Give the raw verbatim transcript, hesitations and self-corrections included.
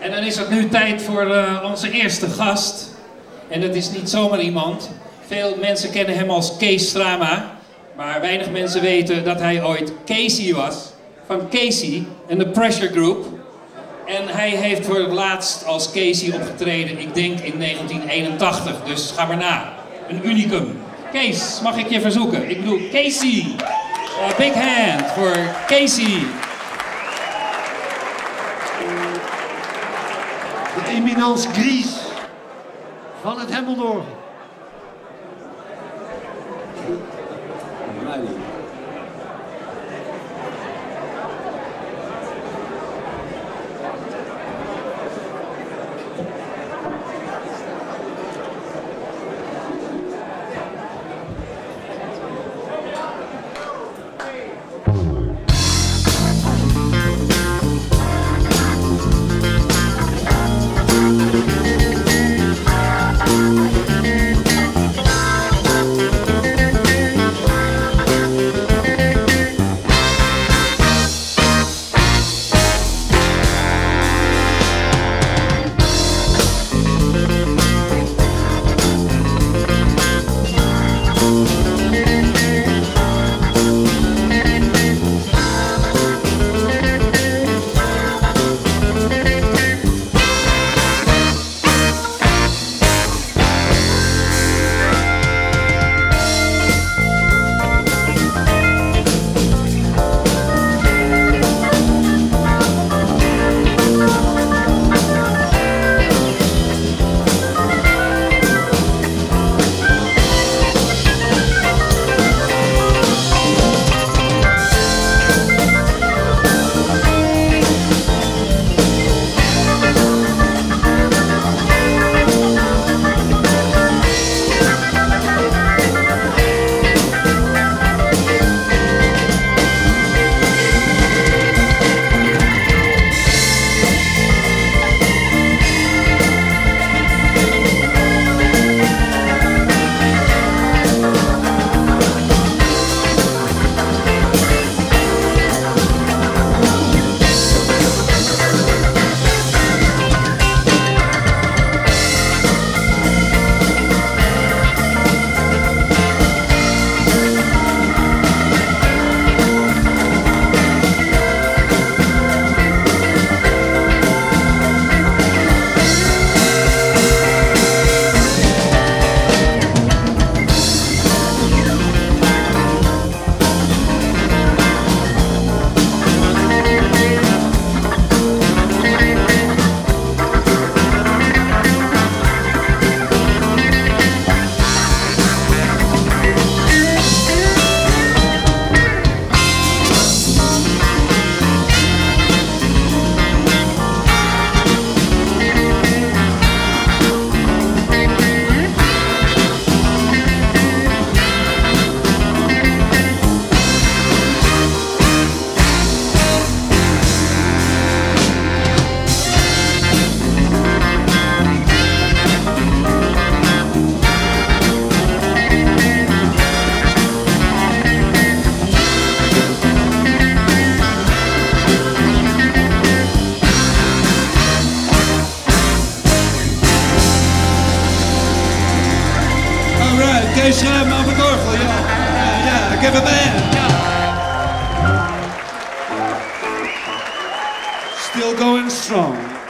En dan is het nu tijd voor uh, onze eerste gast. En dat is niet zomaar iemand. Veel mensen kennen hem als Cees Schrama. Maar weinig mensen weten dat hij ooit Casey was. Van Casey en de Pressure Group. En hij heeft voor het laatst als Casey opgetreden, ik denk in negentien eenentachtig. Dus ga maar na. Een unicum. Cees, mag ik je verzoeken? Ik bedoel Casey. A big hand voor Casey. De eminence grise van het Hemmeldorp. Cees Schrama op het orgel, ja. Ja, ja, give a man, ja. Still going strong.